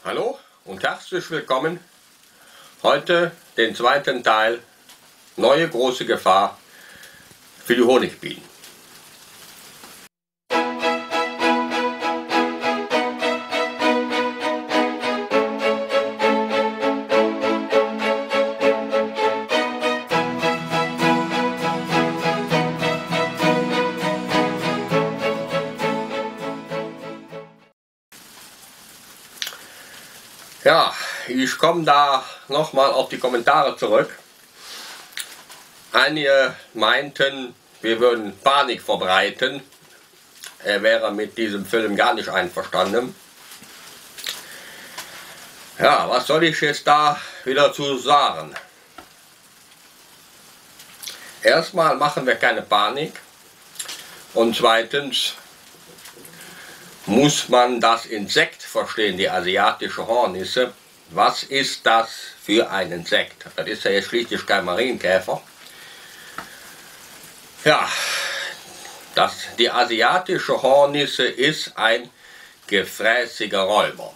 Hallo und herzlich willkommen. Heute den zweiten Teil, neue große Gefahr für die Honigbienen. Ja, ich komme da nochmal auf die Kommentare zurück. Einige meinten, wir würden Panik verbreiten. Er wäre mit diesem Film gar nicht einverstanden. Ja, was soll ich jetzt da wieder zu sagen? Erstmal machen wir keine Panik. Und zweitens muss man das Insekt verstehen, die asiatische Hornisse. Was ist das für ein Insekt? Das ist ja jetzt schließlich kein Marienkäfer. Ja, die asiatische Hornisse ist ein gefräßiger Räuber.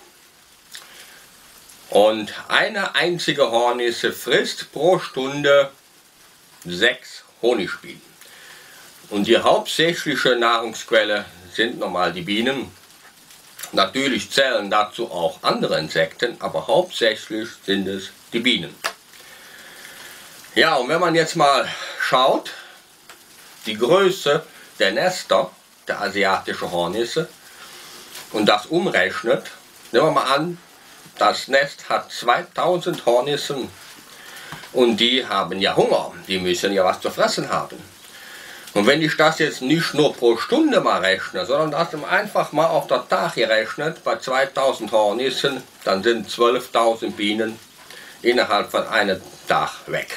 Und eine einzige Hornisse frisst pro Stunde 6 Honigbienen. Und die hauptsächliche Nahrungsquelle sind normal die Bienen. Natürlich zählen dazu auch andere Insekten, aber hauptsächlich sind es die Bienen. Ja, und wenn man jetzt mal schaut, die Größe der Nester der asiatischen Hornisse und das umrechnet, nehmen wir mal an, das Nest hat 2000 Hornissen und die haben ja Hunger, die müssen ja was zu fressen haben. Und wenn ich das jetzt nicht nur pro Stunde mal rechne, sondern das einfach mal auf den Tag gerechnet, bei 2000 Hornissen, dann sind 12.000 Bienen innerhalb von einem Tag weg.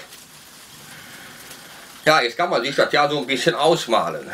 Ja, jetzt kann man sich das ja so ein bisschen ausmalen,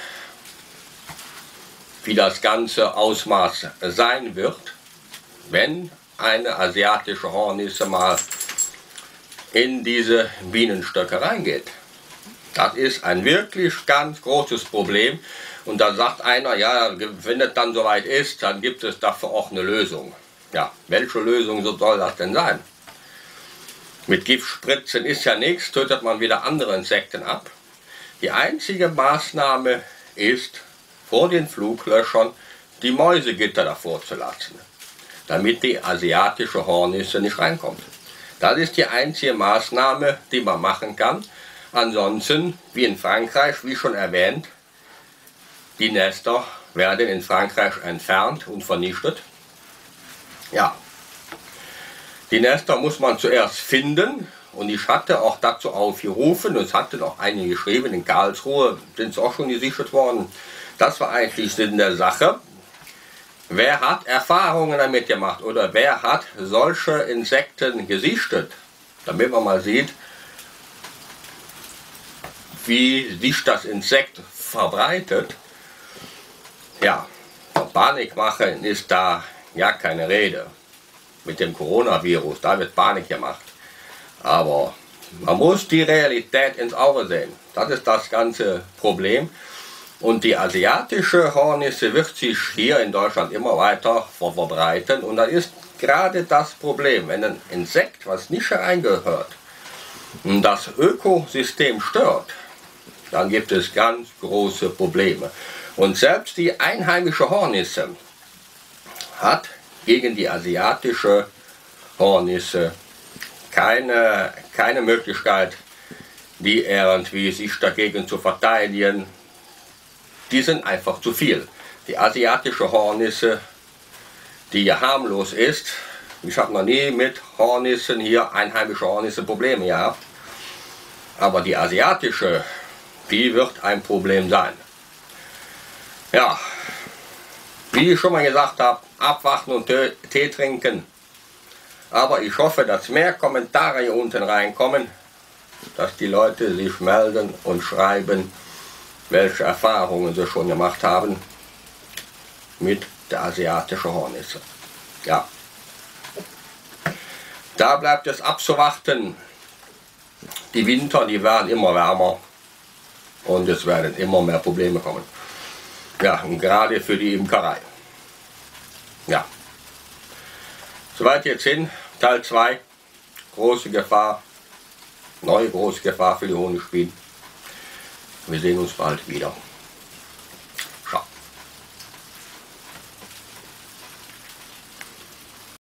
wie das ganze Ausmaß sein wird, wenn eine asiatische Hornisse mal in diese Bienenstöcke reingeht. Das ist ein wirklich ganz großes Problem. Und da sagt einer, ja, wenn es dann soweit ist, dann gibt es dafür auch eine Lösung. Ja, welche Lösung soll das denn sein? Mit Giftspritzen ist ja nichts, tötet man wieder andere Insekten ab. Die einzige Maßnahme ist, vor den Fluglöschern die Mäusegitter davor zu lassen, damit die asiatische Hornisse nicht reinkommt. Das ist die einzige Maßnahme, die man machen kann. Ansonsten, wie in Frankreich, wie schon erwähnt, die Nester werden in Frankreich entfernt und vernichtet. Ja, die Nester muss man zuerst finden und ich hatte auch dazu aufgerufen, und es hatten auch einige geschrieben, in Karlsruhe sind es auch schon gesichtet worden. Das war eigentlich Sinn der Sache. Wer hat Erfahrungen damit gemacht oder wer hat solche Insekten gesichtet, damit man mal sieht, wie sich das Insekt verbreitet. Ja, von Panik machen ist da ja keine Rede. Mit dem Coronavirus, da wird Panik gemacht. Aber man muss die Realität ins Auge sehen. Das ist das ganze Problem. Und die asiatische Hornisse wird sich hier in Deutschland immer weiter verbreiten. Und da ist gerade das Problem, wenn ein Insekt, was nicht hereingehört, das Ökosystem stört, dann gibt es ganz große Probleme. Und selbst die einheimische Hornisse hat gegen die asiatische Hornisse keine Möglichkeit, die irgendwie sich dagegen zu verteidigen. Die sind einfach zu viel. Die asiatische Hornisse, die ja harmlos ist, ich habe noch nie mit Hornissen hier, einheimische Hornisse, Probleme gehabt. Aber die asiatische, die wird ein Problem sein. Ja, wie ich schon mal gesagt habe, abwarten und Tee trinken. Aber ich hoffe, dass mehr Kommentare hier unten reinkommen, dass die Leute sich melden und schreiben, welche Erfahrungen sie schon gemacht haben mit der asiatischen Hornisse. Ja, da bleibt es abzuwarten. Die Winter, die werden immer wärmer. Und es werden immer mehr Probleme kommen. Ja, und gerade für die Imkerei. Ja. Soweit jetzt hin, Teil 2, große Gefahr, neue große Gefahr für die Honigbienen. Wir sehen uns bald wieder.